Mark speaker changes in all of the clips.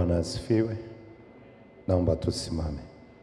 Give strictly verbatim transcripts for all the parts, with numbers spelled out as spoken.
Speaker 1: Bwana asifiwe. Naomba tusimame.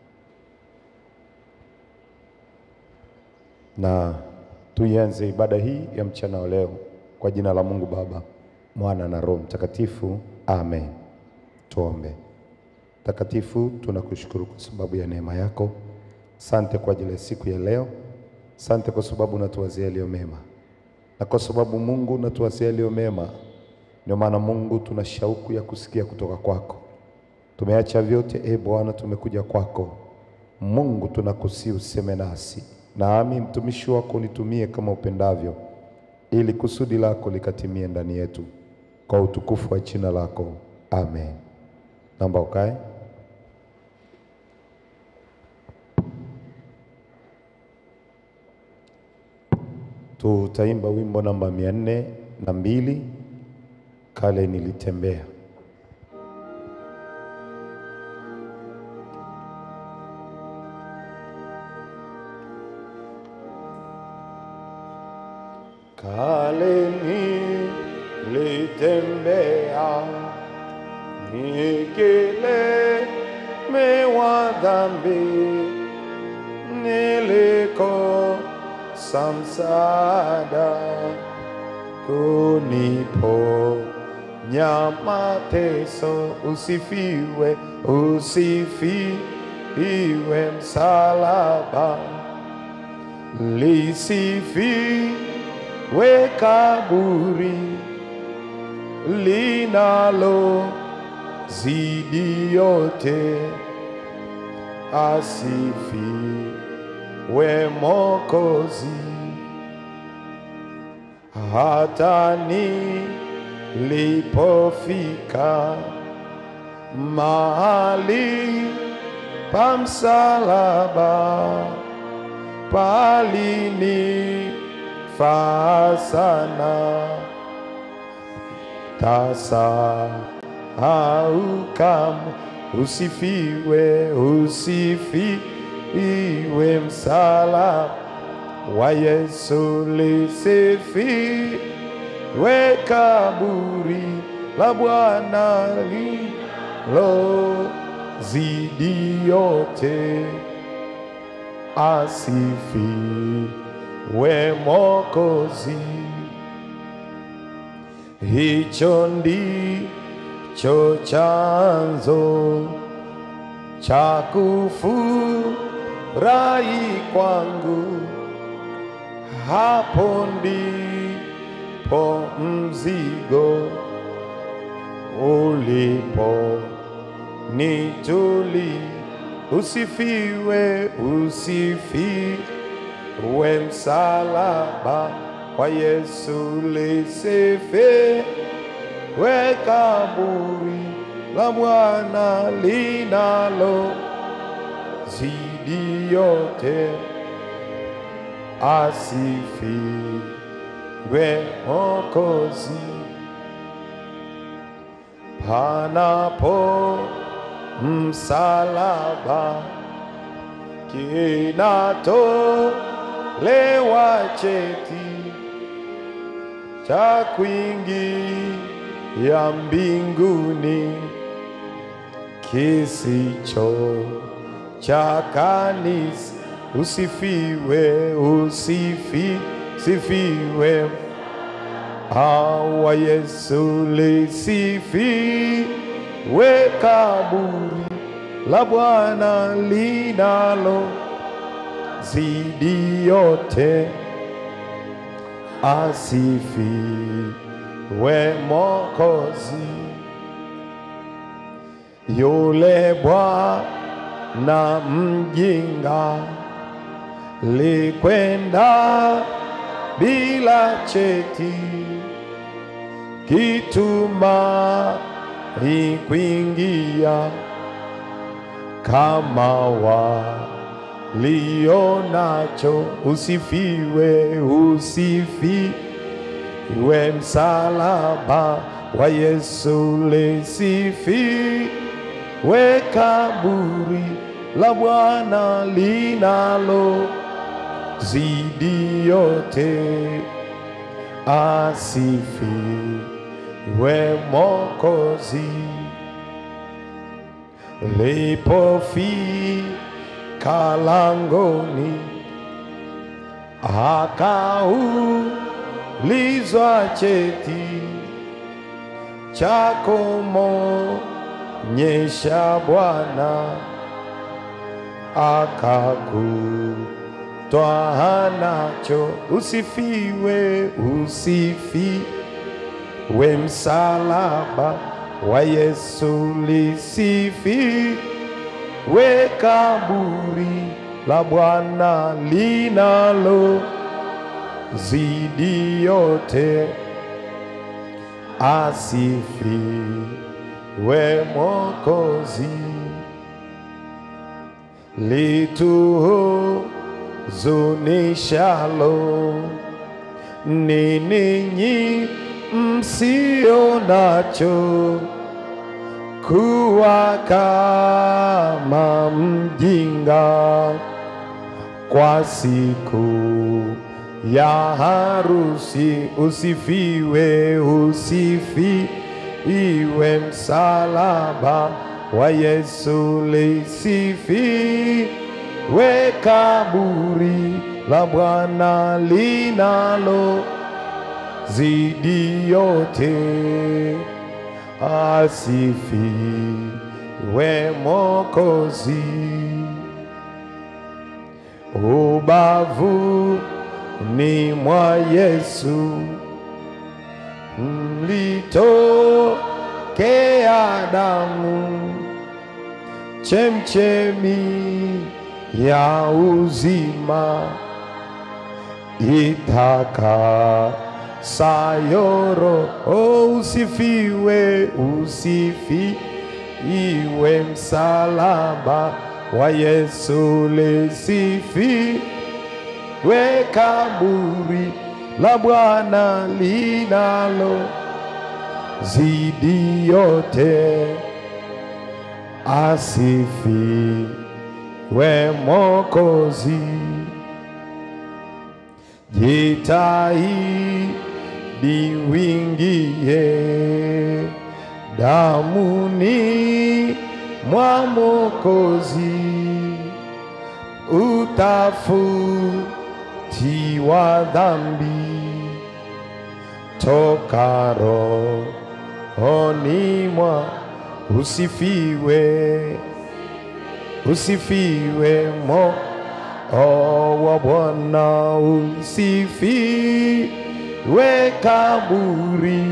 Speaker 1: Na tuianze ibada hii ya mchana wa leo kwa jina la Mungu Baba, Mwana na Roho Mtakatifu. Amen. Tuombe. Takatifu, tunakushukuru kwa sababu ya neema yako. Asante kwa ajili ya siku ya leo. Asante kwa sababu unatuwazia yaliyo mema. Na kwa sababu Mungu unatuwazia yaliyo mema, ndio maana Mungu tuna shauku ya kusikia kutoka kwako. Tumeacha vyote, e Bwana, tumekuja kwako. Mungu tunakusihi useme nasi. Nami mtumishi wako nitumie kama upendavyo, ili kusudi lako likatimie ndani yetu, kwa utukufu wa jina lako. Amen. Naomba ukae. Tutaimba wimbo namba mia nne na mbili, Kale Nilitembea. Kale nilitembea nikilemewa dhambi, nilikosa msaada kuniponya mateso. Usifiwe, usifiwe msalaba, lisifiwe kaburi linalo zidi yote. Asifiwe Mwokozi. Hata nilipofika mahali pa msalaba, palinifaa sana. Tasahau kamwe. Usifiwe, usifiwe msalaba wa Yesu, lisifiwe kaburi la Bwana lilo zidi yote. Asifiwe Mwokozi. Hicho ndicho chanzo cha kufurahi kwangu, hapo ndipo mzigo ulipo nituli. Usifiwe, usifiwe msalaba wa Yesu, lisifiwe kaburi la Bwana linalo zidi yote. Asifiwe Mwokozi. Panapo msalaba kinatolewa cheti cha kuingia mbinguni, kisicho cha kanisa. Usifiwe, usifiwe wa Yesu, lisifiwe kaburi la Bwana linalo zidi yote. Asifiwe Mwokozi. Yule bwana mjinga likwenda bila cheti, kitumai kuingia kama walionacho. Usifiwe, usifiwe msalaba wa Yesu, lisifiwe kaburi la Bwana linalo zidi yote. Asifiwe Mwokozi. lipofika langoni, akaulizwa cheti chako mwonyesha Bwana, akakutwaa nacho. Usifiwe, usifiwe msalaba wa Yesu, lisifiwe kaburi la Bwana linalo zidi yote. Asifiwe Mwokozi, lituhuzunishalo ni ninyi msio nacho, kuwa kama mjinga kwa siku ya harusi. Usifiwe, usifiwe msalaba wa Yesu, lisifiwe kaburi la Bwana linalo zidi yote. Asifiwe Mwokozi, ubavu ni mwa Yesu mlitokea damu, chemchemi ya uzima, itakasayo roho. Usifiwe, usifiwe msalaba wa Yesu, lisifiwe kaburi la Bwana linalo zidi yote. Asifiwe Mwokozi, jitahidi wingie damuni mwa Mwokozi, utafutiwa dhambi toka rohoni mwa. Usifiwe, usifiwe mo o wa Bwana, usifiwe kaburi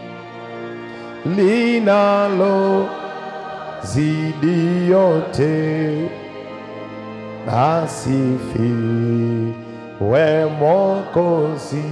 Speaker 1: linalo zidi yote. Asifiwe Mwokozi.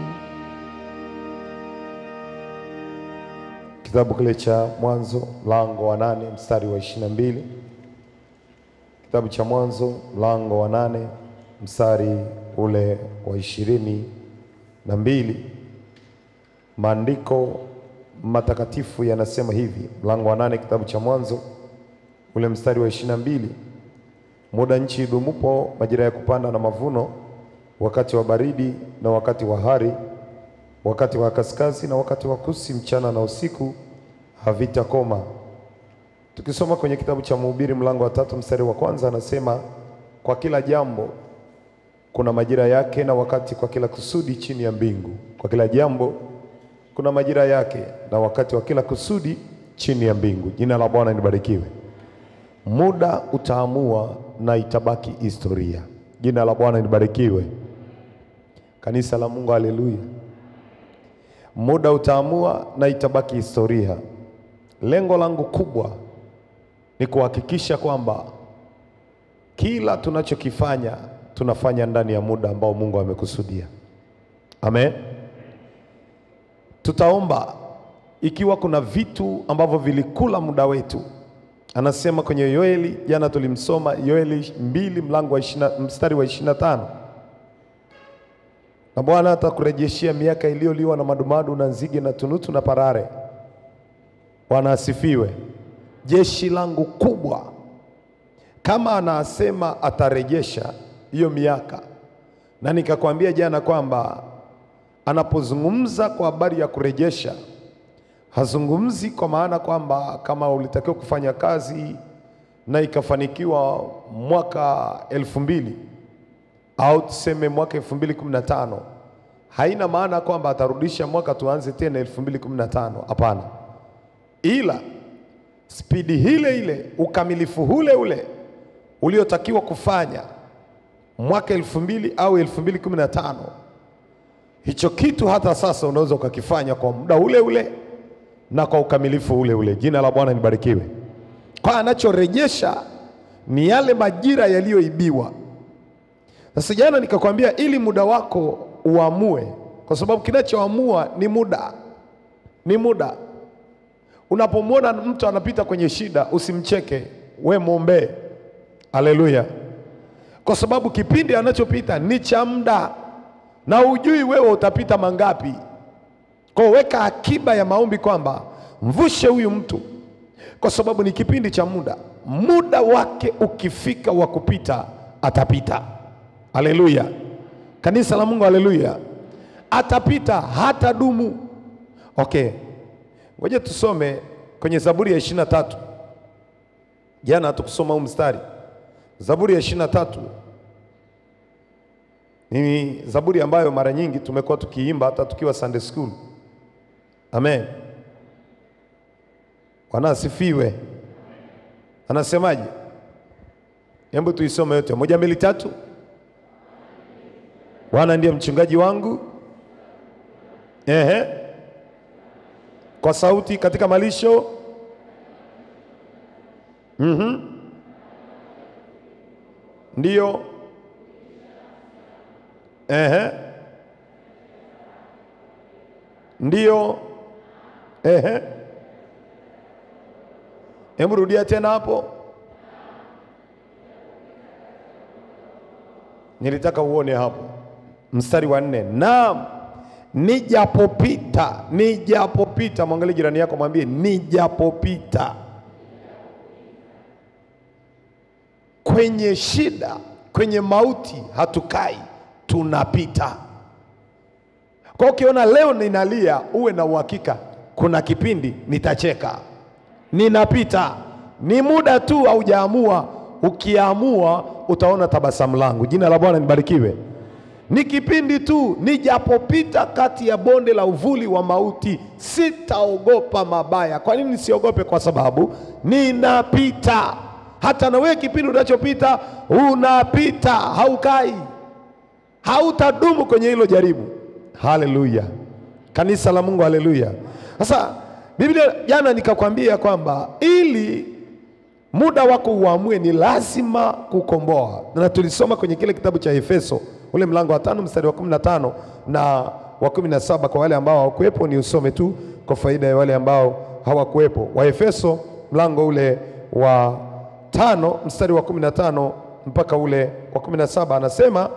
Speaker 1: Kitabu kile cha Mwanzo mlango wa nane mstari wa ishirini na mbili. Kitabu cha Mwanzo mlango wa nane mstari ule wa ishirini na mbili. Maandiko matakatifu yanasema hivi, mlango wa nane kitabu cha Mwanzo ule mstari wa ishirini na mbili. Muda nchi idumupo, majira ya kupanda na mavuno, wakati wa baridi na wakati wa hari, wakati wa kaskazi na wakati wa kusi, mchana na usiku, havitakoma. Tukisoma kwenye kitabu cha Mhubiri mlango wa tatu mstari wa kwanza, anasema kwa kila jambo kuna majira yake na wakati kwa kila kusudi chini ya mbingu. Kwa kila jambo kuna majira yake na wakati wa kila kusudi chini ya mbingu. Jina la Bwana libarikiwe. Muda utaamua na itabaki historia. Jina la Bwana libarikiwe. Kanisa la Mungu, haleluya. Muda utaamua na itabaki historia. Lengo langu kubwa ni kuhakikisha kwamba kila tunachokifanya tunafanya ndani ya muda ambao Mungu amekusudia. Amen. Tutaomba ikiwa kuna vitu ambavyo vilikula muda wetu. Anasema kwenye Yoeli, jana tulimsoma Yoeli mbili mlango wa ishirini mstari wa ishirini na tano. Na Bwana atakurejeshia miaka iliyoliwa na madumadu na nzige na tunutu na parare. Bwana asifiwe. Jeshi langu kubwa, kama anasema atarejesha hiyo miaka, na nikakwambia jana kwamba anapozungumza kwa habari ya kurejesha, hazungumzi kwa maana kwamba kama ulitakiwa kufanya kazi na ikafanikiwa mwaka elfu mbili au tuseme mwaka elfu mbili kumi na tano, haina maana kwamba atarudisha mwaka tuanze tena elfu mbili kumi na tano. Hapana, ila spidi hile ile, ukamilifu ule ule uliotakiwa kufanya mwaka elfu mbili au elfu mbili kumi na tano, hicho kitu hata sasa unaweza ukakifanya kwa muda ule ule na kwa ukamilifu ule ule. Jina la Bwana libarikiwe. Kwa anachorejesha ni yale majira yaliyoibiwa. Sasa jana nikakwambia ili muda wako uamue, kwa sababu kinachoamua ni muda. Ni muda. Unapomwona mtu anapita kwenye shida, usimcheke, we muombe. Haleluya. Kwa sababu kipindi anachopita ni cha muda, na hujui wewe utapita mangapi. Kwa weka akiba ya maombi kwamba mvushe huyu mtu, kwa sababu ni kipindi cha muda. Muda wake ukifika wa kupita, atapita. Haleluya. Kanisa la Mungu, haleluya. Atapita, hata dumu. Okay. Ngoja tusome kwenye Zaburi ya ishirini na tatu. Jana hatukusoma huu mstari. Zaburi ya ishirini na tatu ni zaburi ambayo mara nyingi tumekuwa tukiimba hata tukiwa Sunday school. Amen. Bwana asifiwe. Anasemaje? Hebu tuisome yote. Moja, mbili, tatu. Bwana ndiye mchungaji wangu. Ehe. Kwa sauti katika malisho. Mhm. Ndiyo. Ehe. Ndiyo. Ehe. Hebu rudia tena hapo. Nilitaka uone hapo. Mstari wa nne. Naam, nijapopita, nijapopita. Mwangalie jirani yako, mwambie nijapopita kwenye shida, kwenye mauti, hatukai, tunapita. Kwa ukiona leo ninalia, uwe na uhakika kuna kipindi nitacheka. Ninapita. Ni muda tu haujaamua. Ukiamua utaona tabasamu langu. Jina la Bwana libarikiwe. Ni kipindi tu. Nijapopita kati ya bonde la uvuli wa mauti, sitaogopa mabaya. Kwa nini nisiogope? Kwa sababu ninapita. Hata na wewe kipindi unachopita, unapita, haukai. Hautadumu kwenye hilo jaribu. Haleluya. Kanisa la Mungu, haleluya. Sasa Biblia jana nikakwambia kwamba ili muda wako uamue ni lazima kukomboa. Na tulisoma kwenye kile kitabu cha Efeso, ule mlango wa tano mstari wa kumi na tano na wa kumi na saba. Kwa wale ambao hawakuepo ni usome tu kwa faida ya wale ambao hawakuepo. Wa Efeso mlango ule wa tano mstari wa kumi na tano mpaka ule wa kumi na saba, anasema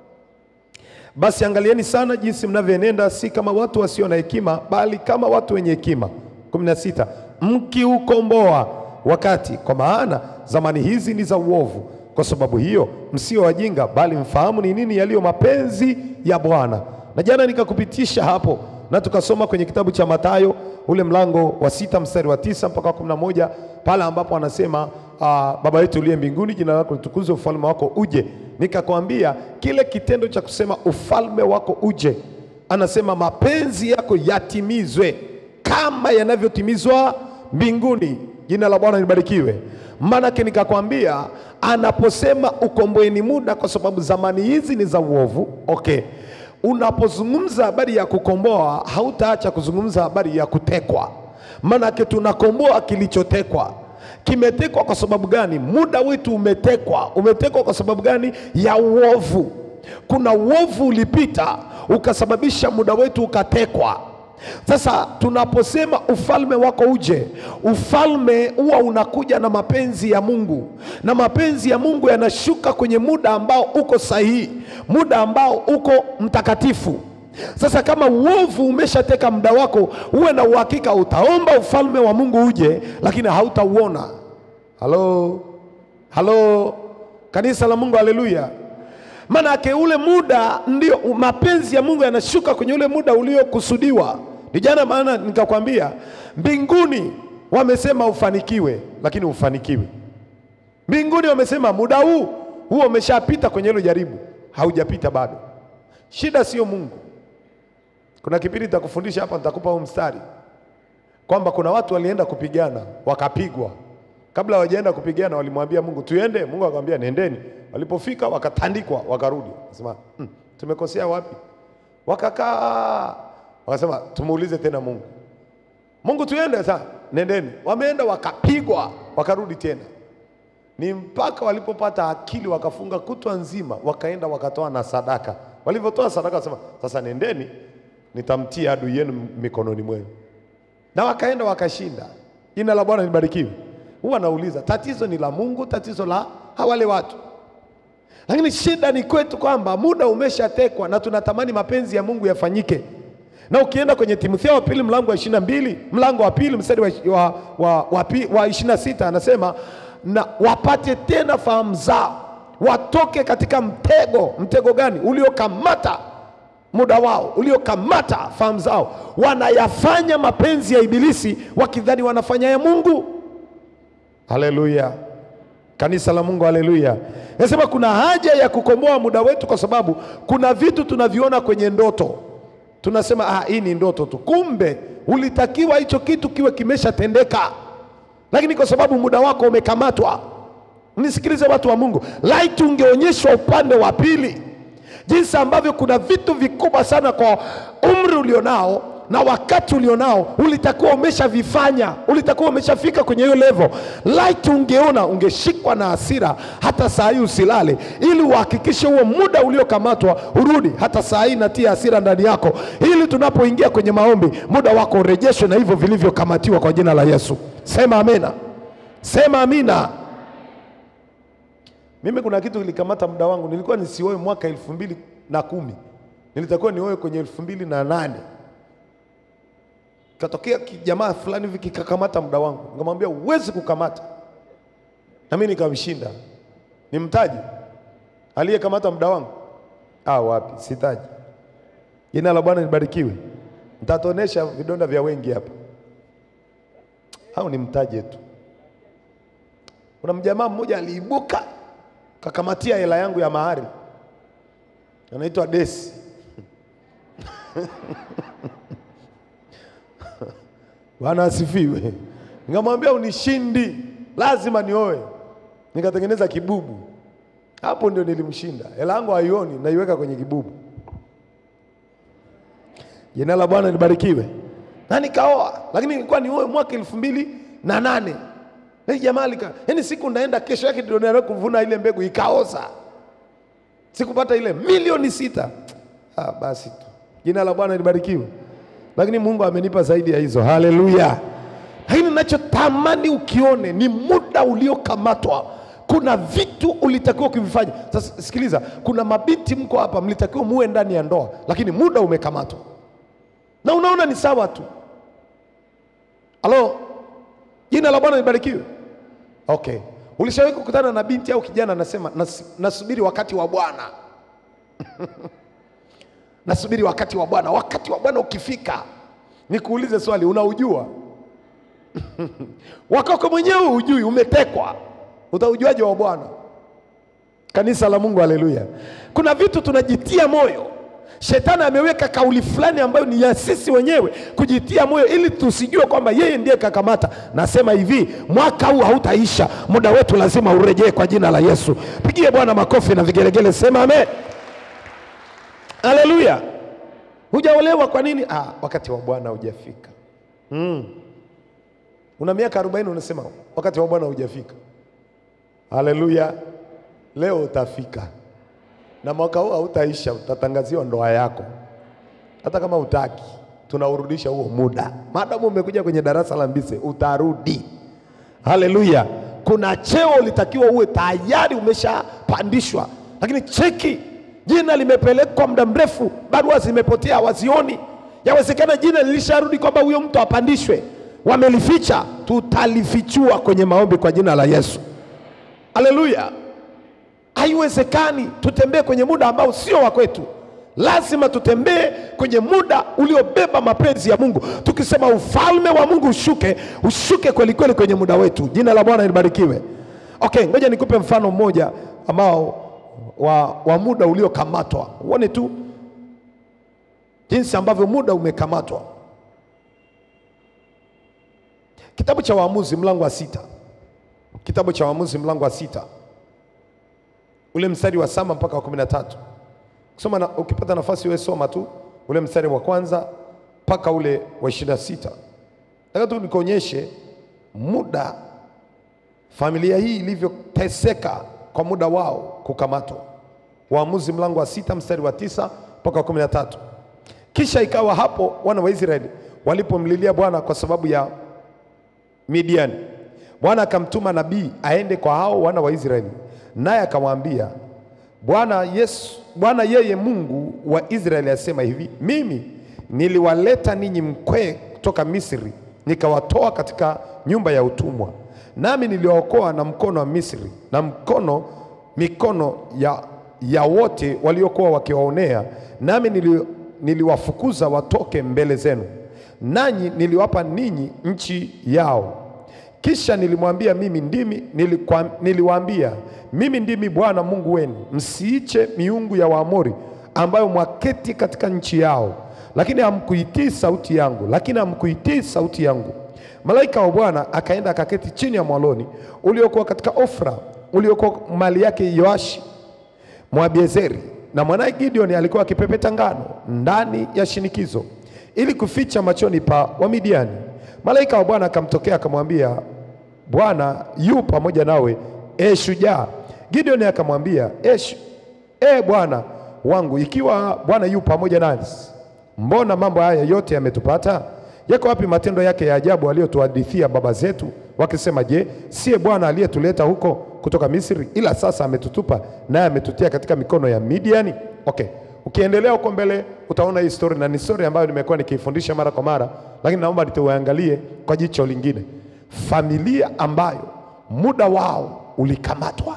Speaker 1: basi angalieni sana jinsi mnavyoenenda, si kama watu wasio na hekima, bali kama watu wenye hekima. kumi na sita, mkiukomboa wakati, kwa maana zamani hizi ni za uovu. Kwa sababu hiyo msio wajinga, bali mfahamu ni nini yaliyo mapenzi ya Bwana. Na jana nikakupitisha hapo, na tukasoma kwenye kitabu cha Mathayo ule mlango wa sita mstari wa tisa mpaka kumi na moja, pale ambapo anasema uh, Baba yetu uliye mbinguni, jina lako litukuzwe, ufalme wako uje. Nikakwambia kile kitendo cha kusema ufalme wako uje, anasema mapenzi yako yatimizwe kama yanavyotimizwa mbinguni. Jina la Bwana libarikiwe. Maanake nikakwambia anaposema ukomboeni muda, kwa sababu zamani hizi ni za uovu. Okay. Unapozungumza habari ya kukomboa, hautaacha kuzungumza habari ya kutekwa. Maanake tunakomboa kilichotekwa. Kimetekwa kwa sababu gani? Muda wetu umetekwa. Umetekwa kwa sababu gani? Ya uovu. Kuna uovu ulipita ukasababisha muda wetu ukatekwa. Sasa tunaposema ufalme wako uje, ufalme huwa unakuja na mapenzi ya Mungu, na mapenzi ya Mungu yanashuka kwenye muda ambao uko sahihi, muda ambao uko mtakatifu. Sasa kama uovu umeshateka muda wako, uwe na uhakika utaomba ufalme wa Mungu uje, lakini hautauona. Halo, halo, kanisa la Mungu, haleluya. Manake ule muda ndio mapenzi ya Mungu yanashuka kwenye ule muda uliokusudiwa. Ni jana maana nikakwambia mbinguni wamesema ufanikiwe, lakini ufanikiwe. Mbinguni wamesema muda huu huo umeshapita kwenye hilo jaribu. Haujapita bado. Shida sio Mungu. Kuna kipindi nitakufundisha hapa, nitakupa huu mstari kwamba kuna watu walienda kupigana wakapigwa. Kabla hawajaenda kupigana walimwambia Mungu tuende, Mungu akamwambia nendeni. Walipofika wakatandikwa wakarudi. Wakasema hm, tumekosea wapi? Wakakaa wakasema tumuulize tena Mungu. Mungu tuende sasa, nendeni. Wameenda wakapigwa wakarudi tena. Ni mpaka walipopata akili wakafunga kutwa nzima, wakaenda wakatoa na sadaka. Walivyotoa sadaka wasema sasa nendeni, nitamtia adui yenu mikononi mwenu. Na wakaenda wakashinda. Jina la Bwana libarikiwe. Huwa nauliza, tatizo ni la Mungu, tatizo la hawale watu? Lakini shida ni kwetu kwamba muda umeshatekwa na tunatamani mapenzi ya Mungu yafanyike. Na ukienda kwenye Timotheo wa pili mlango wa ishirini na mbili, mlango wa pili mstari wa wa wa, wa, wa ishirini na sita anasema na wapate tena fahamu zao, watoke katika mtego. Mtego gani? Uliokamata muda wao, uliokamata fahamu zao. Wanayafanya mapenzi ya ibilisi wakidhani wanafanya ya Mungu. Haleluya. Kanisa la Mungu, haleluya. Nasema kuna haja ya kukomboa muda wetu, kwa sababu kuna vitu tunaviona kwenye ndoto. Tunasema ah, hii ni ndoto tu. Kumbe ulitakiwa hicho kitu kiwe kimeshatendeka. Lakini kwa sababu muda wako umekamatwa. Nisikilize watu wa Mungu, laiti ungeonyeshwa upande wa pili, jinsi ambavyo kuna vitu vikubwa sana kwa umri ulionao na wakati ulionao ulitakuwa umeshavifanya, ulitakuwa umeshafika kwenye hiyo level. Laiti ungeona, ungeshikwa na hasira hata saa hii usilale, ili uhakikishe huo muda uliokamatwa urudi. Hata saa hii natia hasira ndani yako, ili tunapoingia kwenye maombi muda wako urejeshwe na hivyo vilivyokamatiwa kwa jina la Yesu. Sema amina. Sema amina. Mimi kuna kitu kilikamata muda wangu. Nilikuwa nisioe mwaka elfu mbili na kumi. Nilitakuwa nioe kwenye elfu mbili na nane. Katokea jamaa fulani hivi kikakamata muda wangu. Nikamwambia uwezi kukamata. Na mimi nikamshinda. Nimtaji aliyekamata muda wangu? Ah, wapi, sitaji. Jina la Bwana libarikiwe. Nitatonesha vidonda vya wengi hapa. Hao ni mtaje tu. Kuna mjamaa mmoja aliibuka kakamatia hela yangu ya mahari. Anaitwa Desi. Bwana asifiwe. Nikamwambia unishindi, lazima nioe. Nikatengeneza kibubu. Hapo ndio nilimshinda. Hela yangu haioni, naiweka kwenye kibubu. Jina la Bwana libarikiwe. Na nikaoa, lakini nilikuwa nioe mwaka elfu mbili na nane. Hii jamaa lika, yani siku naenda kesho yake ndio naenda kuvuna ile mbegu ikaoza. Sikupata ile milioni sita. Ah, basi tu. Jina la Bwana libarikiwe. Lakini Mungu amenipa zaidi ya hizo. Haleluya. Lakini ninachotamani ukione ni muda uliokamatwa. Kuna vitu ulitakiwa kuvifanya. Sasa sikiliza, kuna mabinti mko hapa mlitakiwa muwe ndani ya ndoa, lakini muda umekamatwa. Na unaona ni sawa tu. Halo? Jina la Bwana libarikiwe. Okay. Ulishawahi kukutana na binti au kijana anasema nas, nasubiri wakati wa Bwana. Nasubiri wakati wa Bwana. Wakati wa Bwana ukifika, nikuulize swali, unaujua? Wakako mwenyewe hujui, umetekwa. Utaujuaje wa Bwana? Kanisa la Mungu, haleluya. Kuna vitu tunajitia moyo. Shetani ameweka kauli fulani ambayo ni ya sisi wenyewe kujitia moyo ili tusijue kwamba yeye ndiye kakamata. Nasema hivi, mwaka huu hautaisha, muda wetu lazima urejee kwa jina la Yesu. Pigie Bwana makofi na vigelegele, sema amen. Haleluya. Hujaolewa kwa nini? Ah, wakati wa Bwana hujafika. Mm. Una miaka arobaini unasema wakati wa Bwana hujafika. Haleluya. Leo utafika. Na mwaka huu hautaisha, utatangaziwa ndoa yako. Hata kama utaki, tunaurudisha huo muda. Maadamu umekuja kwenye darasa la Mbise, utarudi. Haleluya. Kuna cheo ulitakiwa uwe tayari umeshapandishwa. Lakini cheki, jina limepelekwa muda mrefu, barua zimepotea, wazioni. Yawezekana jina lilisharudi kwamba huyo mtu apandishwe. Wamelificha, tutalifichua kwenye maombi kwa jina la Yesu. Haleluya. Haiwezekani tutembee kwenye muda ambao sio wa kwetu. Lazima tutembee kwenye muda uliobeba mapenzi ya Mungu. Tukisema ufalme wa Mungu ushuke, ushuke kweli kweli kwenye muda wetu. Jina la Bwana libarikiwe. Okay, ngoja nikupe mfano mmoja ambao wa, wa muda uliokamatwa. Uone tu jinsi ambavyo muda umekamatwa. Kitabu cha Waamuzi mlango wa sita. Kitabu cha Waamuzi mlango wa sita. Ule mstari wa saba mpaka wa kumi na tatu. Kusoma na, ukipata nafasi wewe soma tu ule mstari wa kwanza mpaka ule wa ishirini na sita. Nataka tu nikuonyeshe muda familia hii ilivyoteseka kwa muda wao kukamatwa. Waamuzi mlango wa sita mstari wa tisa mpaka wa kumi na tatu. Kisha ikawa hapo wana wa Israeli walipomlilia Bwana kwa sababu ya Midiani, Bwana akamtuma nabii aende kwa hao wana wa Israeli, naye akamwambia, Bwana Yesu, Bwana yeye Mungu wa Israeli asema hivi, mimi niliwaleta ninyi mkwe kutoka Misri, nikawatoa katika nyumba ya utumwa, nami niliwaokoa na mkono wa Misri na mkono mikono ya, ya wote waliokuwa wakiwaonea, nami nili, niliwafukuza watoke mbele zenu, nanyi niliwapa ninyi nchi yao. Kisha nilimwambia mimi ndimi nilikuwa, niliwaambia mimi ndimi Bwana Mungu wenu, msiiche miungu ya Waamori ambayo mwaketi katika nchi yao, lakini hamkuitii sauti yangu, lakini hamkuitii sauti yangu. Malaika wa Bwana akaenda akaketi chini ya mwaloni uliokuwa katika Ofra, uliokuwa mali yake Yoashi Mwabiezeri, na mwanae Gideoni alikuwa akipepeta ngano ndani ya shinikizo ili kuficha machoni pa Wamidiani. Malaika wa Bwana akamtokea akamwambia, Bwana yu pamoja nawe, e shujaa. Gideoni akamwambia, e, e Bwana wangu, ikiwa Bwana yu pamoja nasi, mbona mambo haya yote yametupata? Yako wapi matendo yake ya ajabu aliyotuhadithia baba zetu wakisema, je, siye Bwana aliyetuleta huko kutoka Misri? Ila sasa ametutupa naye ametutia katika mikono ya Midiani. Okay, ukiendelea huko mbele utaona hii story, na ni story ambayo nimekuwa nikifundisha mara kwa mara, lakini naomba nituangalie kwa jicho lingine. Familia ambayo muda wao ulikamatwa.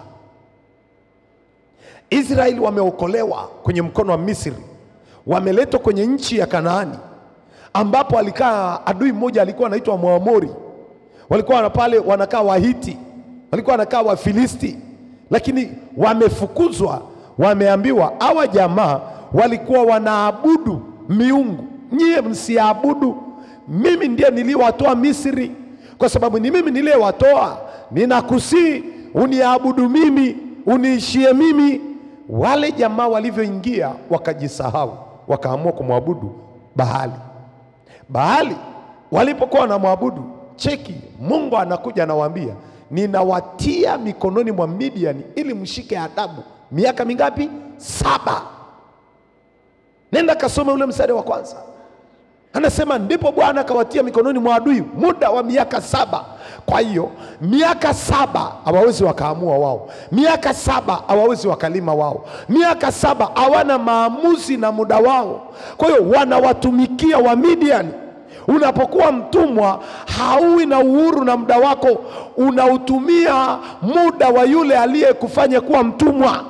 Speaker 1: Israeli wameokolewa kwenye mkono wa Misri, wameletwa kwenye nchi ya Kanaani ambapo alikaa adui mmoja alikuwa anaitwa Mwamori. Walikuwa na pale wanakaa Wahiti, walikuwa wanakaa Wafilisti, lakini wamefukuzwa. Wameambiwa hawa jamaa walikuwa wanaabudu miungu. Nyie msiabudu, mimi ndiye niliwatoa Misri, kwa sababu ni mimi niliyewatoa. Ninakusii uniabudu mimi, uniishie mimi. Wale jamaa walivyoingia wakajisahau, wakaamua kumwabudu Baali. Baali walipokuwa wanamwabudu, cheki, Mungu anakuja anawaambia, ninawatia mikononi mwa Midiani ili mshike adabu. Miaka mingapi? Saba. Nenda kasome ule mstari wa kwanza. Anasema ndipo Bwana akawatia mikononi mwa adui muda wa miaka saba. Kwa hiyo miaka saba hawawezi wakaamua wao, miaka saba hawawezi wakalima wao, miaka saba hawana maamuzi na muda wao. Kwa hiyo wanawatumikia wa Midiani. Unapokuwa mtumwa haui na uhuru na muda wako, unautumia muda wa yule aliyekufanya kuwa mtumwa.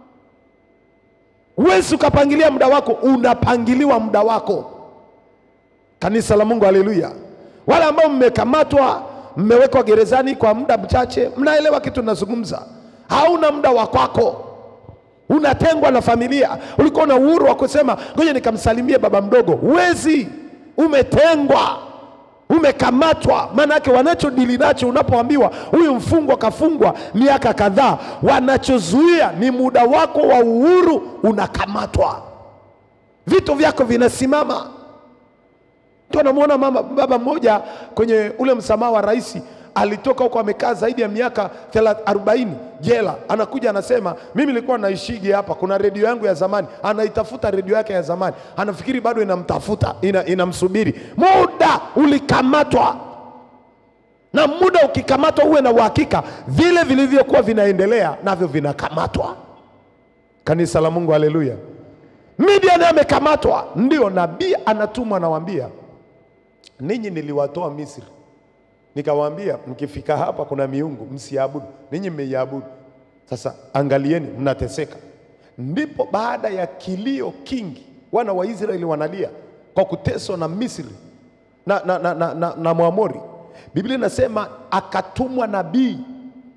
Speaker 1: Huwezi ukapangilia muda wako, unapangiliwa muda wako. Kanisa la Mungu, haleluya. Wale ambao mmekamatwa, mmewekwa gerezani kwa muda mchache, mnaelewa kitu ninazungumza. Hauna muda wa kwako, unatengwa na familia. Ulikuwa na uhuru wa kusema ngoja nikamsalimie baba mdogo, huwezi. Umetengwa, umekamatwa. Maana yake wanachodili nacho, unapoambiwa huyu mfungwa kafungwa miaka kadhaa, wanachozuia ni muda wako wa uhuru. Unakamatwa, vitu vyako vinasimama. Tunamuona mama baba mmoja kwenye ule msamaha wa rais, alitoka huko amekaa zaidi ya miaka arobaini jela. Anakuja anasema, mimi nilikuwa naishigi hapa, kuna redio yangu ya zamani. Anaitafuta redio yake ya zamani, anafikiri bado inamtafuta, ina, inamsubiri. Muda ulikamatwa. Na muda ukikamatwa, uwe na uhakika vile vilivyokuwa vinaendelea navyo vinakamatwa. Kanisa la Mungu, haleluya. Midiani amekamatwa. Ndio nabii anatumwa anawaambia, ninyi niliwatoa Misri, nikawaambia mkifika hapa kuna miungu msiabudu, ninyi mmeiabudu. Sasa angalieni mnateseka. Ndipo baada ya kilio kingi, wana wa Israeli wanalia kwa kuteswa na Misri na, na, na, na, na, na Mwamori. Biblia inasema akatumwa nabii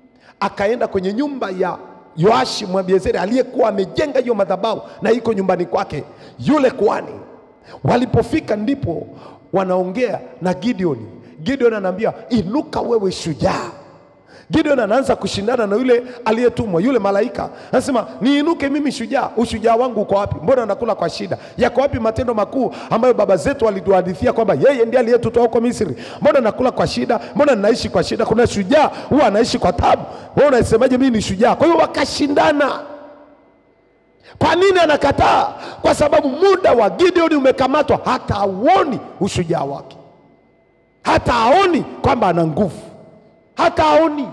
Speaker 1: akaenda kwenye nyumba ya Yoashi Mwabiezeri aliyekuwa amejenga hiyo madhabahu na iko nyumbani kwake yule kuhani. Walipofika ndipo wanaongea na Gideon. Gideon anaambia, inuka wewe shujaa. Gideon anaanza kushindana na yule aliyetumwa, yule malaika. Anasema, niinuke mimi shujaa. Ushujaa wangu uko wapi? Mbona nakula kwa shida? Yako wapi matendo makuu ambayo baba zetu walituhadithia kwamba yeye ndiye aliyetutoa huko Misri? Mbona nakula kwa shida? Mbona ninaishi kwa shida? Kuna shujaa huwa anaishi kwa taabu. Wewe unasemaje mimi ni shujaa? Kwa hiyo wakashindana. Kwa nini anakataa? Kwa sababu muda wa Gideon umekamatwa. Hata haoni ushujaa wake, hata haoni kwamba ana nguvu, hata haoni.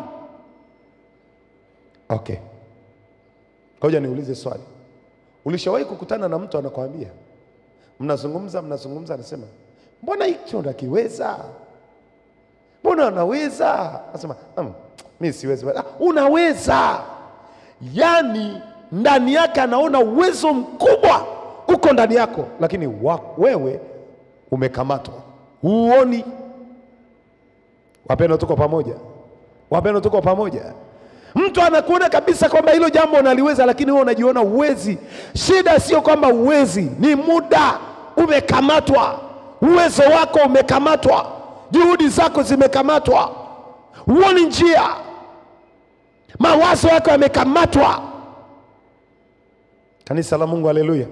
Speaker 1: Okay, ngoja niulize swali. Ulishawahi kukutana na mtu anakuambia, mnazungumza mnazungumza, anasema, mbona hicho nakiweza? Mbona anaweza? Anasema, um, mimi siwezi. Ah, unaweza. Yani ndani yake anaona uwezo mkubwa uko ndani yako, lakini wa, wewe umekamatwa, huoni. Wapendwa, tuko pamoja? Wapendwa, tuko pamoja? Mtu anakuona kabisa kwamba hilo jambo unaliweza, lakini wewe unajiona uwezi. Shida sio kwamba uwezi, ni muda umekamatwa. Uwezo wako umekamatwa, juhudi zako zimekamatwa, huoni njia, mawazo yako yamekamatwa. Kanisa la Mungu, haleluya.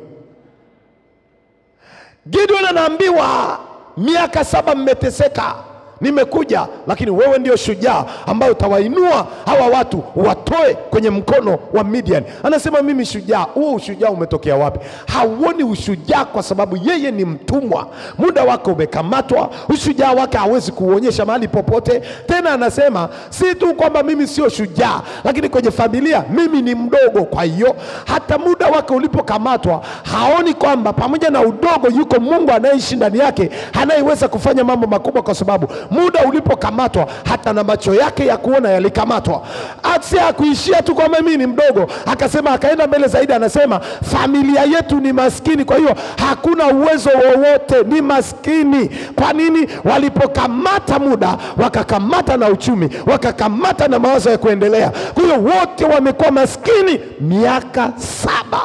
Speaker 1: Gideon anaambiwa, miaka saba mmeteseka, nimekuja, lakini wewe ndio shujaa ambaye utawainua hawa watu watoe kwenye mkono wa Midian. Anasema, mimi shujaa. Huo ushujaa umetokea wapi? Hauoni ushujaa kwa sababu yeye ni mtumwa. Muda wake umekamatwa, ushujaa wake hawezi kuuonyesha mahali popote. Tena anasema, si tu kwamba mimi sio shujaa, lakini kwenye familia mimi ni mdogo. Kwa hiyo hata muda wake ulipokamatwa, haoni kwamba pamoja na udogo yuko Mungu anayeishi ndani yake, anayeweza kufanya mambo makubwa, kwa sababu muda ulipokamatwa hata na macho yake ya kuona yalikamatwa. Asia kuishia tu kwamba mimi ni mdogo, akasema, akaenda mbele zaidi, anasema, familia yetu ni maskini, kwa hiyo hakuna uwezo wowote, ni maskini. Kwa nini? Walipokamata muda, wakakamata na uchumi, wakakamata na mawazo ya kuendelea. Kwa hiyo wote wamekuwa maskini miaka saba.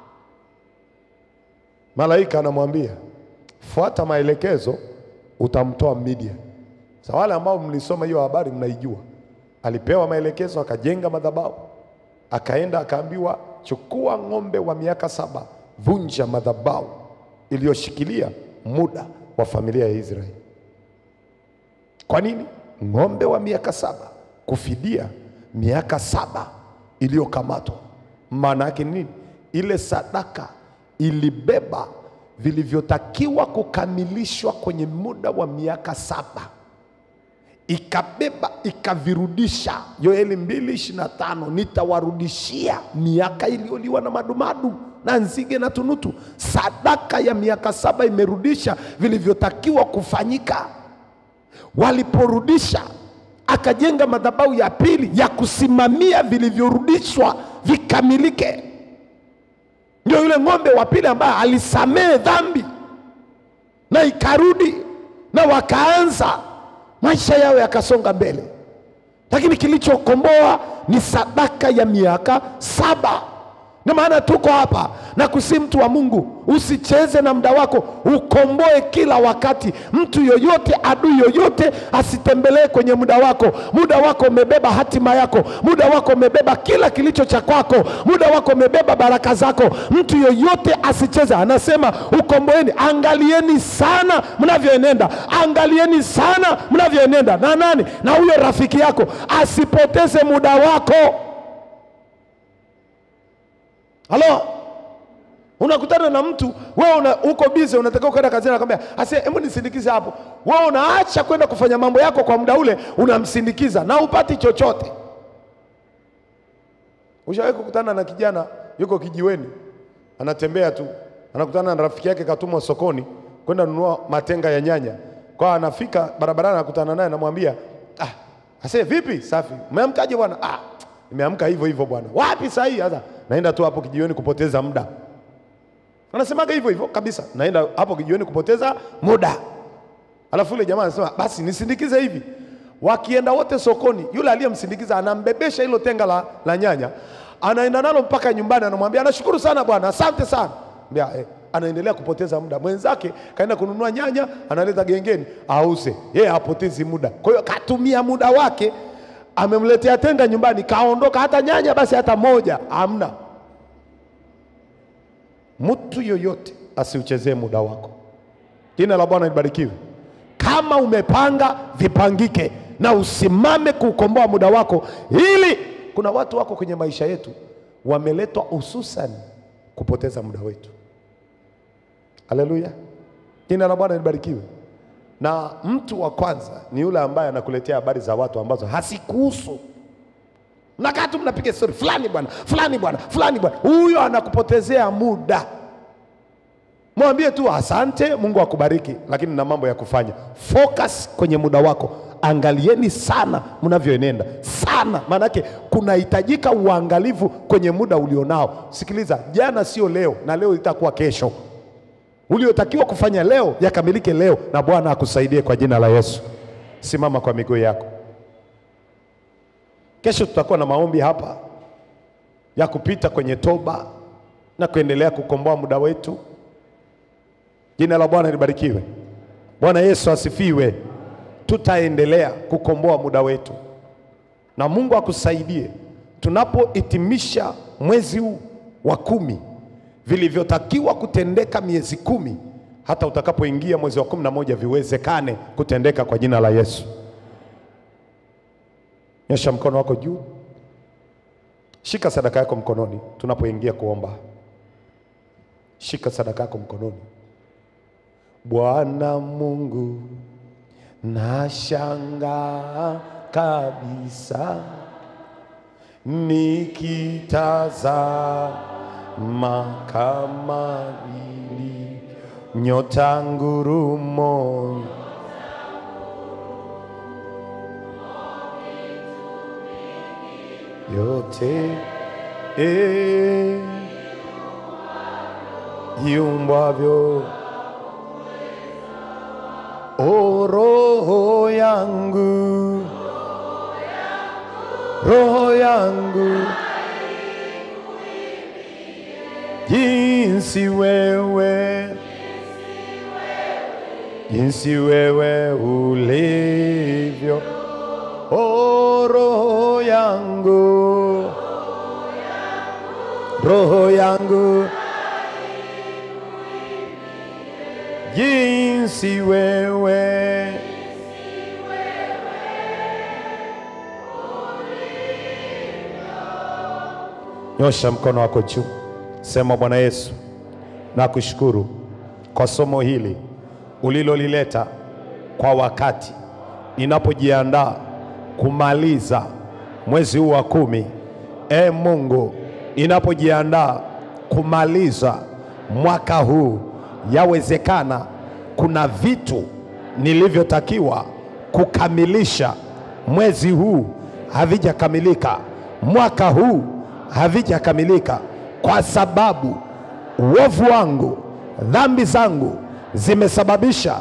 Speaker 1: Malaika anamwambia, fuata maelekezo, utamtoa Midian. Sasa wale ambao mlisoma hiyo habari mnaijua. Alipewa maelekezo, akajenga madhabahu, akaenda akaambiwa, chukua ng'ombe wa miaka saba, vunja madhabahu iliyoshikilia muda wa familia ya Israeli. Kwa nini? Ng'ombe wa miaka saba kufidia miaka saba iliyokamatwa. Maana yake nini? Ile sadaka ilibeba vilivyotakiwa kukamilishwa kwenye muda wa miaka saba, ikabeba ikavirudisha. Yoeli mbili ishirini na tano, nitawarudishia miaka iliyoliwa na madumadu na nzige na tunutu. Sadaka ya miaka saba imerudisha vilivyotakiwa kufanyika. Waliporudisha, akajenga madhabahu ya pili ya kusimamia vilivyorudishwa vikamilike. Ndio yule ng'ombe wa pili ambaye alisamehe dhambi na ikarudi, na wakaanza maisha yao yakasonga mbele. Lakini kilichokomboa ni sadaka ya miaka saba. Ndio maana tuko hapa na kusi, mtu wa Mungu, usicheze na muda wako, ukomboe kila wakati. Mtu yoyote, adui yoyote asitembelee kwenye muda wako. Muda wako umebeba hatima yako, muda wako umebeba kila kilicho cha kwako, muda wako umebeba baraka zako. Mtu yoyote asicheze. Anasema, ukomboeni, angalieni sana mnavyoenenda, angalieni sana mnavyoenenda. Na nani? Na huyo rafiki yako asipoteze muda wako. Halo, unakutana na mtu, wewe una, uko busy, unataka kwenda kazini, anakuambia, "Ase, hebu nisindikize hapo." Wewe unaacha kwenda kufanya mambo yako kwa muda ule, unamsindikiza na upati chochote. Ushawahi kukutana na kijana yuko kijiweni, anatembea tu, anakutana na rafiki yake katumwa sokoni kwenda kununua matenga ya nyanya. Kwa anafika barabarani, anakutana naye, anamwambia, "Ah, ase vipi? Safi. Umeamkaje bwana?" "Ah, nimeamka hivyo hivyo bwana." "Wapi sasa hii?" "Sasa naenda tu hapo kijiweni kupoteza muda." Anasemaga hivyo hivyo kabisa, naenda hapo kijiweni kupoteza muda. Alafu yule jamaa anasema, "Basi nisindikize hivi." Wakienda wote sokoni, yule aliyemsindikiza anambebesha hilo tenga la, la nyanya, anaenda nalo mpaka nyumbani, anamwambia anashukuru sana bwana, asante sana. Mbia, eh, anaendelea kupoteza muda. Mwenzake kaenda kununua nyanya, analeta gengeni ause, yeye hapotezi muda. Kwa hiyo katumia muda wake, amemletea tenga nyumbani, kaondoka, hata nyanya basi hata moja hamna. Mtu yoyote asiuchezee muda wako. Jina la Bwana libarikiwe. Kama umepanga, vipangike na usimame kukomboa muda wako. Ili kuna watu wako kwenye maisha yetu wameletwa hususan kupoteza muda wetu. Haleluya. Jina la Bwana libarikiwe. Na mtu wa kwanza ni yule ambaye anakuletea habari za watu ambazo hasikuhusu. Mnakaa tu mnapiga story fulani bwana, fulani bwana, fulani bwana. Huyo anakupotezea muda. Mwambie tu asante, Mungu akubariki, lakini na mambo ya kufanya. Focus kwenye muda wako. Angalieni sana mnavyoenenda. Sana. Maana yake kunahitajika uangalifu kwenye muda ulionao. Sikiliza, jana sio leo na leo itakuwa kesho. Uliotakiwa kufanya leo yakamilike leo, na Bwana akusaidie kwa jina la Yesu. Simama kwa miguu yako. Kesho tutakuwa na maombi hapa ya kupita kwenye toba na kuendelea kukomboa muda wetu. Jina la Bwana libarikiwe. Bwana Yesu asifiwe. Tutaendelea kukomboa muda wetu. Na Mungu akusaidie tunapohitimisha mwezi huu wa kumi, vilivyotakiwa kutendeka miezi kumi, hata utakapoingia mwezi wa kumi na moja viwezekane kutendeka kwa jina la Yesu. Nyosha mkono wako juu. Shika sadaka yako mkononi tunapoingia kuomba. Shika sadaka yako mkononi. Bwana Mungu, nashangaa kabisa nikitazama kama vile nyota ngurumo yote e yumbavyo. O roho yangu, roho yangu, jinsi wewe, jinsi wewe ulivyo. O roho yangu, roho yangu, jinsi wewe, nyosha mkono wako juu. Sema, Bwana Yesu, nakushukuru kwa somo hili ulilolileta kwa wakati ninapojiandaa kumaliza mwezi huu wa kumi. E Mungu, ninapojiandaa kumaliza mwaka huu, yawezekana kuna vitu nilivyotakiwa kukamilisha mwezi huu havijakamilika, mwaka huu havijakamilika, kwa sababu uovu wangu, dhambi zangu zimesababisha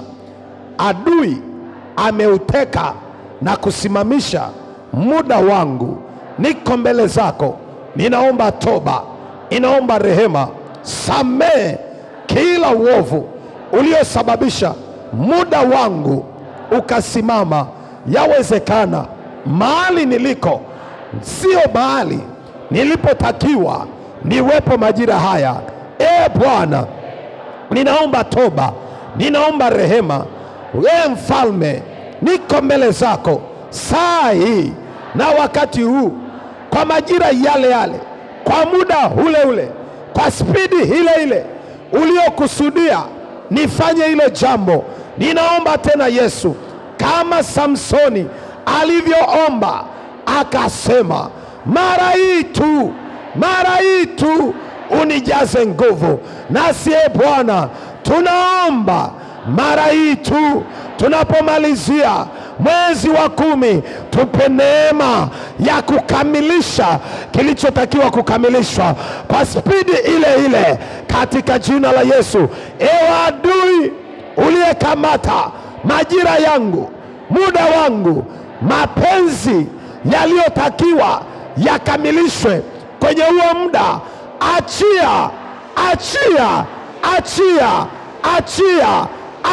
Speaker 1: adui ameuteka na kusimamisha muda wangu. Niko mbele zako, ninaomba toba, ninaomba rehema. Samehe kila uovu uliosababisha muda wangu ukasimama. Yawezekana mahali niliko sio mahali nilipotakiwa niwepo majira haya. E Bwana, ninaomba toba, ninaomba rehema. Wewe Mfalme, niko mbele zako saa hii na wakati huu, kwa majira yale yale, kwa muda ule ule, kwa spidi ile ile uliokusudia nifanye hilo jambo. Ninaomba tena Yesu, kama Samsoni alivyoomba akasema, mara hii tu, mara hii tu unijaze nguvu. Nasi e Bwana, tunaomba mara hii tu tunapomalizia mwezi wa kumi, tupe neema ya kukamilisha kilichotakiwa kukamilishwa kwa spidi ile ile, katika jina la Yesu. Ewe adui uliyekamata majira yangu, muda wangu, mapenzi yaliyotakiwa yakamilishwe kwenye huo muda. Achia, achia, achia, achia,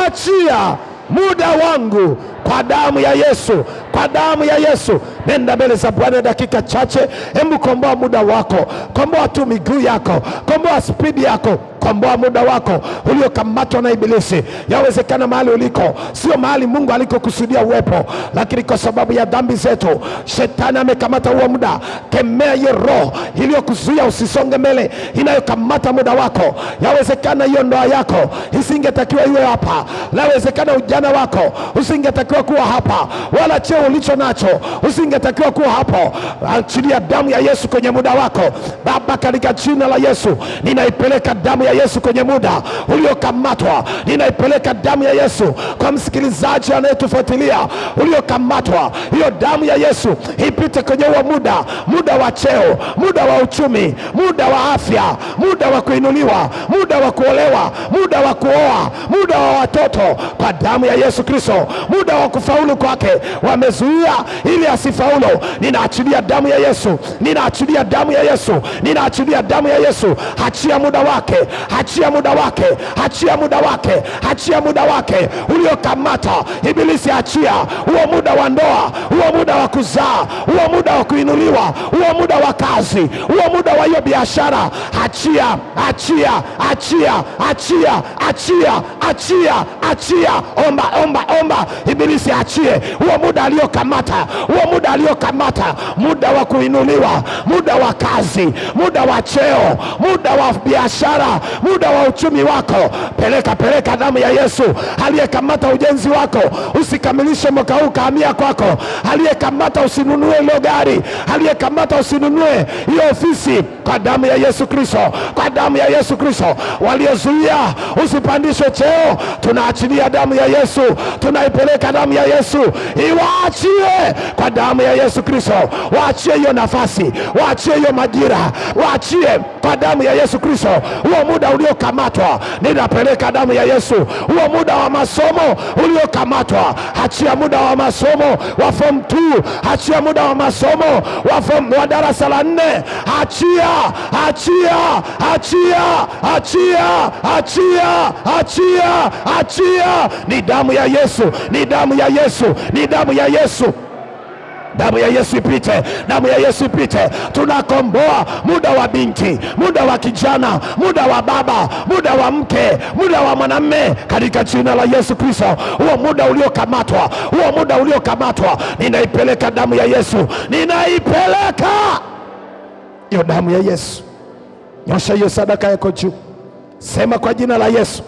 Speaker 1: achia muda wangu kwa damu ya Yesu, kwa damu ya Yesu. Nenda mbele za Bwana dakika chache. Hebu komboa muda wako, komboa tu miguu yako, komboa spidi yako, komboa muda wako uliokamatwa na ibilisi. Yawezekana mahali uliko sio mahali Mungu alikokusudia uwepo, lakini kwa sababu ya dhambi zetu shetani amekamata huo muda. Kemea hiyo roho iliyokuzuia usisonge mbele, inayokamata muda wako. Yawezekana hiyo ndoa yako isingetakiwa iwe hapa. Yawezekana ujana wako usingetakiwa kuwa hapa, wala cheo ulicho nacho usingetakiwa kuwa hapo. Achilia damu ya Yesu kwenye muda wako. Baba, katika jina la Yesu ninaipeleka damu ya Yesu kwenye muda uliokamatwa. Ninaipeleka damu ya Yesu kwa msikilizaji anayetufuatilia uliokamatwa. Hiyo damu ya Yesu ipite kwenye huo muda, muda wa cheo, muda wa uchumi, muda wa afya, muda wa kuinuliwa, muda wa kuolewa, muda wa kuoa, muda wa watoto, kwa damu ya Yesu Kristo. Muda wa kufaulu kwake wamezuia ili asifaulu. Ninaachilia damu ya Yesu, ninaachilia damu ya Yesu, ninaachilia damu ya Yesu. Achia muda wake, achia muda wake, achia muda wake, achia muda wake uliokamata ibilisi. Achia huo muda wa ndoa, huo muda wa kuzaa, huo muda wa kuinuliwa, huo muda wa kazi, huo muda wa hiyo biashara. Achia, achia, achia, achia, achia, achia, achia. Omba, omba, omba. Ibilisi achie huo muda aliokamata, huo muda aliokamata, muda wa kuinuliwa, muda wa kazi, muda wa cheo, muda wa biashara, muda wa uchumi wako. Peleka, peleka damu ya Yesu. Aliyekamata ujenzi wako usikamilishe mwaka huu, kahamia kwako. Aliyekamata usinunue ile gari, aliyekamata usinunue hiyo ofisi, kwa damu ya Yesu Kristo, kwa damu ya Yesu Kristo. Waliozuia usipandishe cheo, tunaachilia damu ya Yesu, tunaipeleka damu ya Yesu. Iwaachie kwa damu ya Yesu Kristo. Waachie hiyo nafasi, waachie hiyo majira, waachie kwa damu ya Yesu Kristo. Huo muda uliokamatwa ninapeleka damu ya Yesu. Huo muda wa masomo uliokamatwa, achia muda wa masomo wa form two, achia muda wa masomo wa form wa darasa la nne. Achia, achia, achia, achia, achia, achia, achia. Ni damu ya Yesu, ni damu ya Yesu, ni damu ya Yesu. Damu ya Yesu ipite, damu ya Yesu ipite. Tunakomboa muda wa binti, muda wa kijana, muda wa baba, muda wa mke, muda wa mwanamume, katika jina la Yesu Kristo. Huo muda uliokamatwa, huo muda uliokamatwa, ninaipeleka damu ya Yesu, ninaipeleka hiyo damu ya Yesu. Nyosha hiyo sadaka yako juu, sema kwa jina la Yesu.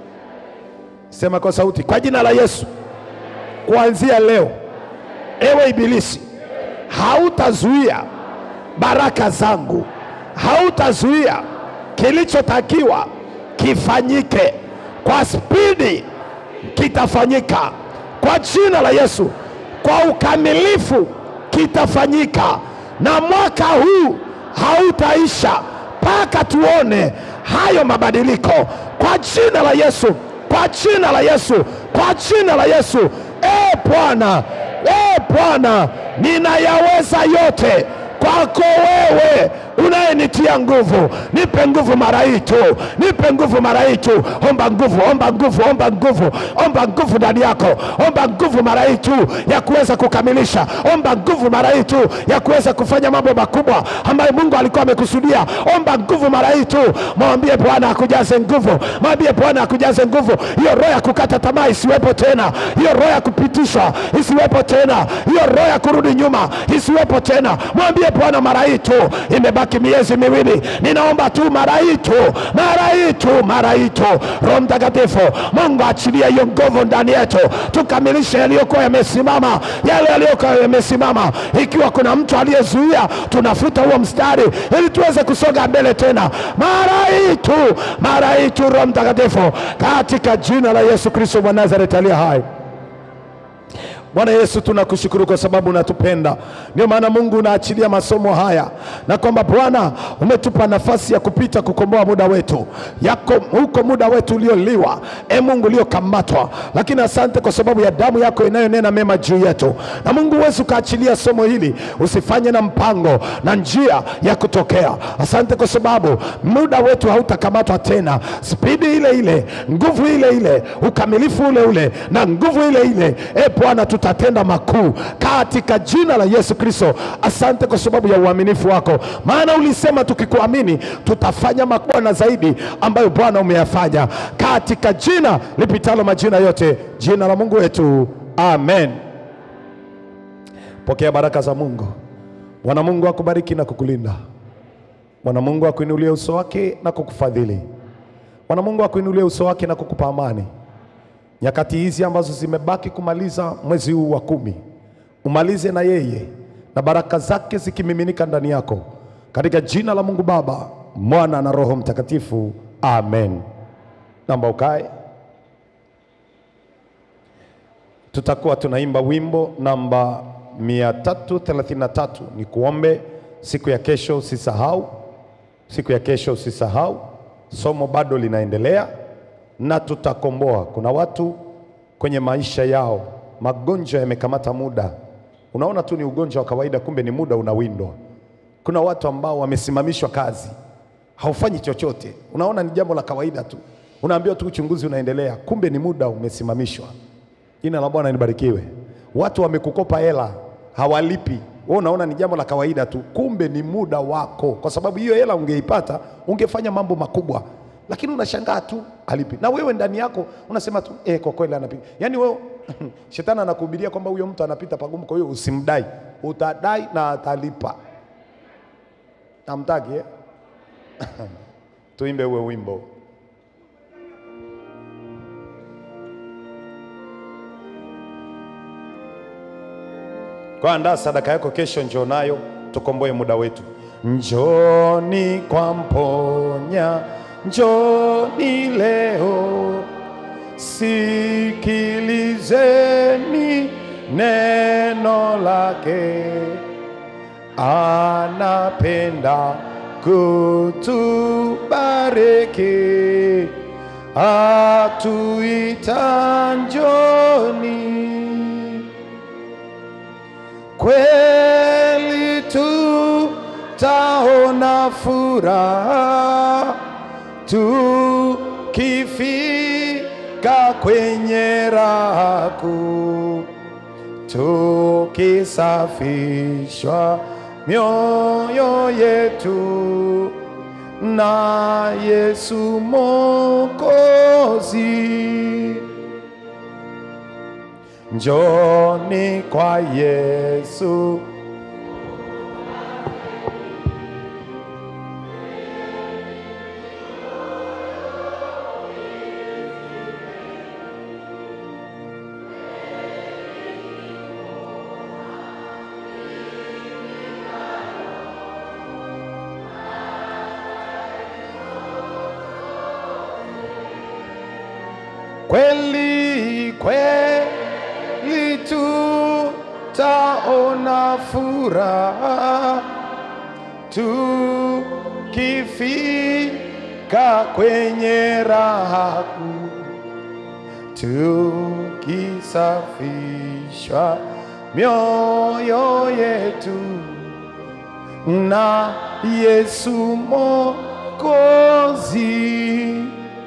Speaker 1: Sema kwa sauti, kwa jina la Yesu. Kuanzia leo, ewe ibilisi, hautazuia baraka zangu, hautazuia kilichotakiwa kifanyike. Kwa spidi kitafanyika kwa jina la Yesu, kwa ukamilifu kitafanyika, na mwaka huu hautaisha mpaka tuone hayo mabadiliko, kwa jina la Yesu, kwa jina la Yesu, kwa jina la Yesu. E Bwana, e Bwana, ninayaweza yote kwako wewe unayenitia nguvu. Nipe nguvu mara hii tu, nipe nguvu mara hii tu. Omba nguvu, omba nguvu, omba nguvu, omba nguvu ndani yako. Omba nguvu mara hii tu ya kuweza kukamilisha. Omba nguvu mara hii tu ya kuweza kufanya mambo makubwa ambayo Mungu alikuwa amekusudia. Omba nguvu mara hii tu. Mwambie Bwana akujaze nguvu, mwambie Bwana akujaze nguvu. Hiyo roho ya kukata tamaa isiwepo tena, hiyo roho ya kupitishwa isiwepo tena, hiyo roho ya kurudi nyuma isiwepo tena. Mwambie Bwana mara hii tu. Imebaki miezi miwili, ninaomba tu mara hii tu, mara hii tu, mara hii tu. Roho Mtakatifu, Mungu achilia hiyo nguvu ndani yetu, tukamilishe yaliyokuwa yamesimama, yale yaliyokuwa yamesimama. Ikiwa kuna mtu aliyezuia, tunafuta huo mstari ili tuweze kusonga mbele tena. Mara hii tu, mara hii tu, Roho Mtakatifu, katika jina la Yesu Kristo wa Nazareti aliye hai. Bwana Yesu, tunakushukuru kwa sababu unatupenda. Ndio maana Mungu unaachilia masomo haya, na kwamba Bwana umetupa nafasi ya kupita kukomboa muda wetu. Yako huko muda wetu ulioliwa, e Mungu, uliokamatwa, lakini asante kwa sababu ya damu yako inayonena mema juu yetu. Na Mungu, uweze ukaachilia somo hili, usifanye na mpango na njia ya kutokea. Asante kwa sababu muda wetu hautakamatwa tena. Spidi ile ile, nguvu ile ile, ukamilifu ule ule, na nguvu ile ile, e Bwana, tutatenda makuu katika jina la Yesu Kristo. Asante kwa sababu ya uaminifu wako, maana ulisema tukikuamini tutafanya makubwa na zaidi ambayo Bwana umeyafanya, katika jina lipitalo majina yote, jina la Mungu wetu. Amen. Pokea baraka za Mungu. Bwana Mungu akubariki na kukulinda. Bwana Mungu akuinulie uso wake na kukufadhili. Bwana Mungu akuinulie uso wake na kukupa amani. Nyakati hizi ambazo zimebaki kumaliza mwezi huu wa kumi, umalize na yeye na baraka zake zikimiminika ndani yako, katika jina la Mungu Baba, Mwana na Roho Mtakatifu. Amen. Naomba ukae. Tutakuwa tunaimba wimbo namba mia tatu thelathini na tatu. Ni kuombe siku ya kesho, usisahau. Siku ya kesho usisahau, somo bado linaendelea na tutakomboa. Kuna watu kwenye maisha yao magonjwa yamekamata muda. Unaona tu ni ugonjwa wa kawaida, kumbe ni muda unawindwa. Kuna watu ambao wamesimamishwa kazi, haufanyi chochote. Unaona ni jambo la kawaida tu, unaambiwa tu uchunguzi unaendelea, kumbe ni muda umesimamishwa. Jina la Bwana libarikiwe. Watu wamekukopa hela, hawalipi. Wewe unaona ni jambo la kawaida tu, kumbe ni muda wako, kwa sababu hiyo hela ungeipata ungefanya mambo makubwa. Lakini unashangaa tu alipi, na wewe ndani yako unasema tu eh, kwa kweli anapiga. Yaani wewe shetani anakuhubiria kwamba huyo mtu anapita pagumu, kwa hiyo usimdai. Utadai na atalipa. Namtaki eh? Tuimbe uwe wimbo. Kwa andaa sadaka yako kesho, njoo nayo tukomboe muda wetu. Njoni kwa mponya, njoni leo, sikilizeni neno lake. Anapenda kutubariki, atuita njoni. Kweli tutaona furaha tukifika kwenye raha kuu, tukisafishwa mioyo yetu na Yesu Mwokozi. Njoni kwa Yesu, kweli kweli tutaona furaha tukifika kwenye raha kuu, tukisafishwa mioyo yetu na Yesu Mwokozi.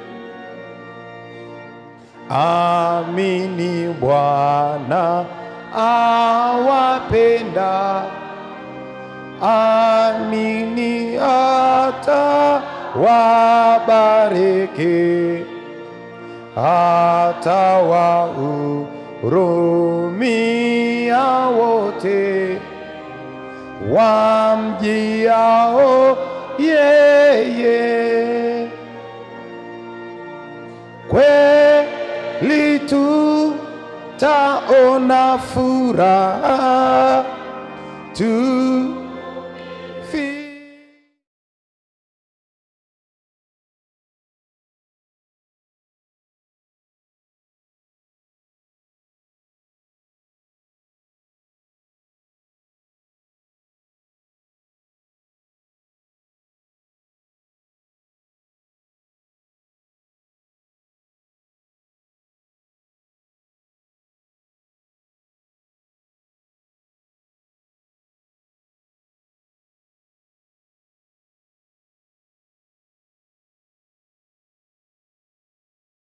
Speaker 1: Amini Bwana awapenda, amini hata wabariki, hata wahurumia wote wamjiao yeye. Kweli tutaona furaha tu